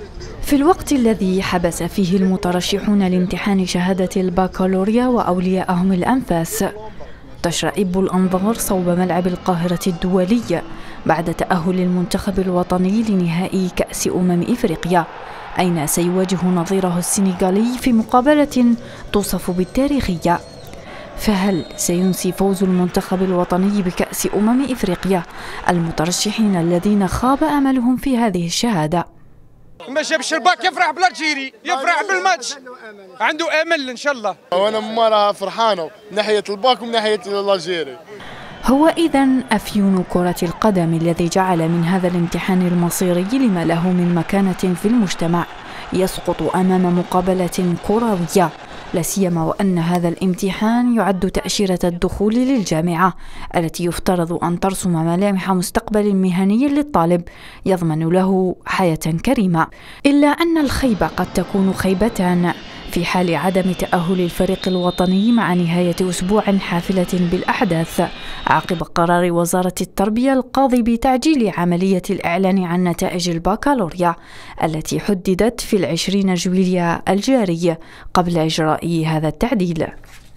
في الوقت الذي حبس فيه المترشحون لامتحان شهادة البكالوريا وأولياءهم الأنفاس، تشرئب الأنظار صوب ملعب القاهرة الدولي بعد تأهل المنتخب الوطني لنهائي كأس إفريقيا، أين سيواجه نظيره السنغالي في مقابلة توصف بالتاريخية. فهل سينسي فوز المنتخب الوطني بكأس إفريقيا المترشحين الذين خاب أملهم في هذه الشهادة؟ ما جابش الباك يفرح بالجيري، يفرح بالماتش، عنده امل ان شاء الله. وانا مرة فرحانه من ناحيه الباك ومن ناحيه الجيري. هو إذن أفيون كرة القدم الذي جعل من هذا الامتحان المصيري لما له من مكانة في المجتمع يسقط أمام مقابلة كروية، لا سيما وأن هذا الامتحان يعد تأشيرة الدخول للجامعة التي يفترض أن ترسم ملامح مستقبل مهني للطالب يضمن له حياة كريمة. إلا أن الخيبة قد تكون خيبة في حال عدم تأهل الفريق الوطني مع نهاية أسبوع حافلة بالأحداث عقب قرار وزارة التربية القاضي بتعجيل عملية الإعلان عن نتائج البكالوريا التي حددت في 20 جويلية الجاري قبل إجراء هذا التعديل.